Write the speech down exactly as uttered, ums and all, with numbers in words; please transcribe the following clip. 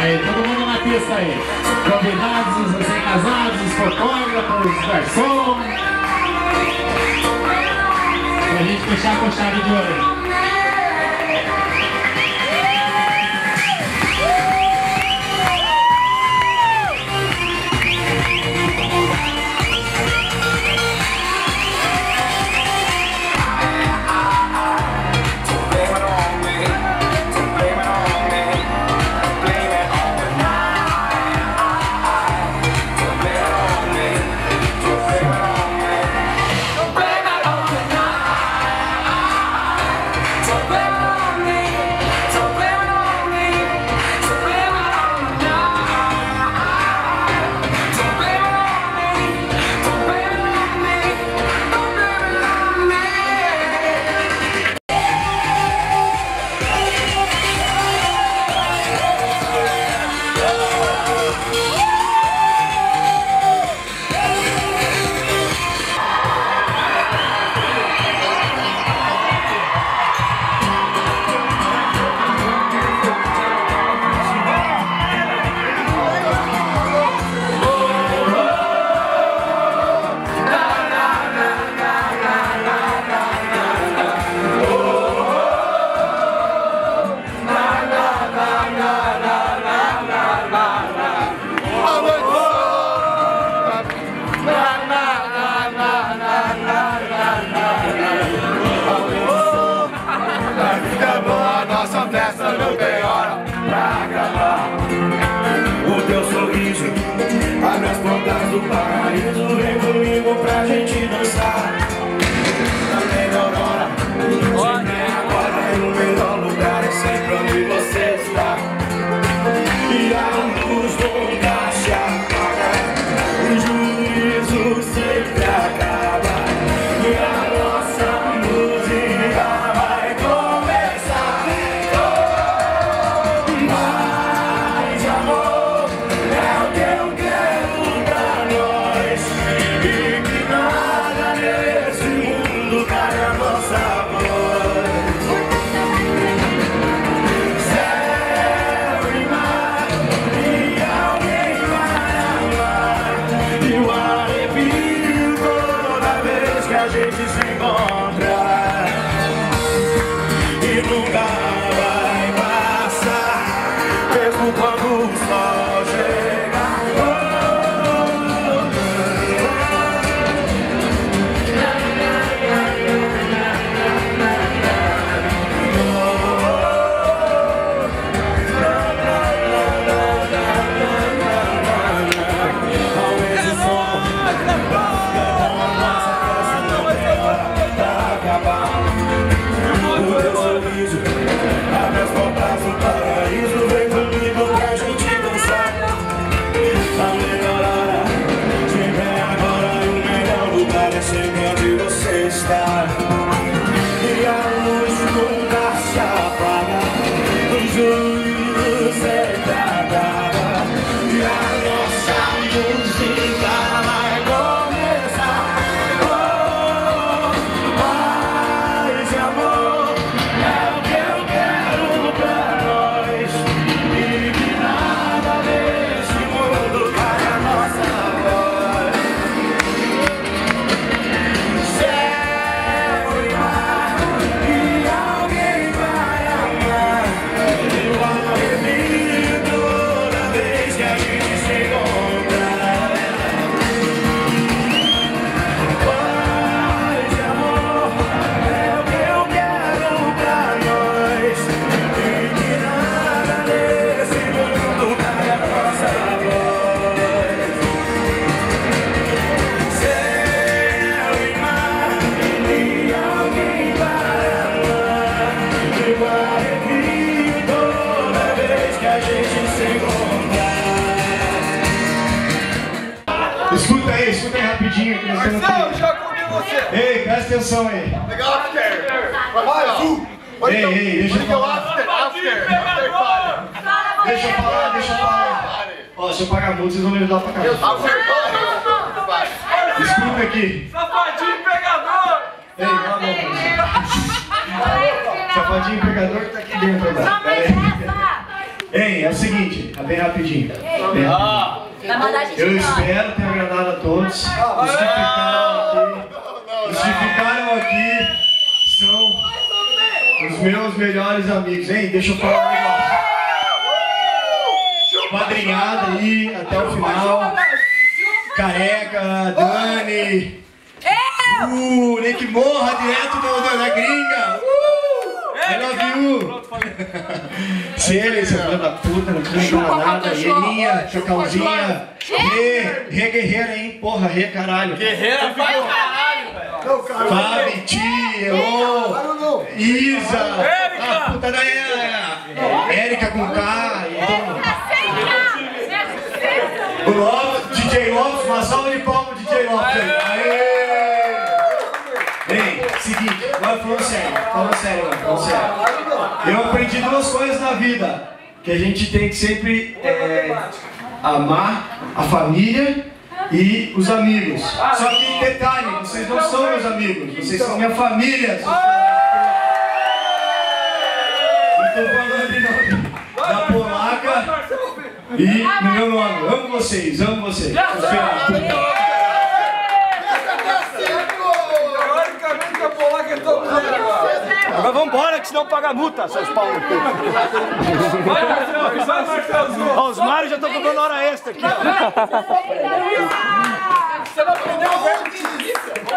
Aí, todo mundo na pista aí. Convidados, os recém-casados, os fotógrafos, os garçom. Pra gente fechar com chave de ouro. Abre as portas do paraíso, vem comigo pra gente dançar. Na melhor hora, sempre é agora, e o melhor lugar é sempre onde você está. E a luz nunca se apaga, o juízo sempre acaba, e a nossa música vai começar. Mais amor é o que eu quero pra nós, e que nada nesse mundo cale a nossa voz. Céu e mar, e alguém vai amar, e o arrepio toda vez que a gente se encontra, e nunca vai passar, mesmo quando o sol chega. Abre as portas do paraíso, vem comigo pra gente dançar. A melhor hora sempre é agora, e o melhor lugar é sempre onde você está. E a luz nunca se apaga, o juízo sempre acaba, e a nossa música vai começar. Oh, paz e amor é o que eu quero pra nós, e que nada nesse mundo cale a nossa voz. Céu e mar, e alguém vai amar, e o arrepio toda vez que a gente se encontrar. Paz e amor é o que eu quero pra nós, e que nada nesse mundo cale a nossa voz. Céu e mar, e alguém vai amar, e o arrepio toda vez que a gente se encontrar. Escuta aí, escuta aí rapidinho que nós estamos Marcelo, aqui. já comi você. Ei, presta atenção aí. Legal, after. Mais um. Ei, ei, deixa eu falar. After, after, after party. Deixa eu falar, deixa eu falar. Ó, se eu pagar multa, vocês vão me ajudar pra casa. After party. Escuta aqui. Safadinho pegador. Ei, não, não, não. Safadinho pegador tá aqui dentro agora. Pera aí. Ei, é o seguinte, é bem rapidinho. Bem rapidinho. Vai mandar a gente Eu embora. espero ter agradado a todos. Os que ficaram aqui, os que ficaram aqui são os meus melhores amigos. Hein, deixa eu falar um negócio. Padrinhada aí até o final. Careca, Dani. Uh, nem que morra direto do, do, da gringa. Uh, I love you. Se ele, seu filho da puta, não canta nada. Ielinha, Chacalzinha. Rê, Rê guerreira, hein? Porra, Rê caralho. Guerreira vai caralho, velho. Fabi, Tia, ô, Isa. A puta da Érica. Érica com K. Então, o Lopes, D J Lopes, uma salva de palmas, D J Lopes. Aê! Bem, seguinte, agora falando sério, falando sério agora, falando sério. Eu aprendi duas coisas na vida, que a gente tem que sempre é, amar a família e os amigos. Só que detalhe, vocês não são meus amigos, vocês são minha família. Estou falando em nome da Polaca e no meu nome. Amo vocês, amo vocês. Teoricamente a Polaca é todo mundo. Agora vambora, que senão paga multa, seus pau no cu. Vai, Marcelo, vai, Marcelo. Ó, os Mários já estão cobrando hora extra aqui, ó. Você não aprendeu o verbo que disse.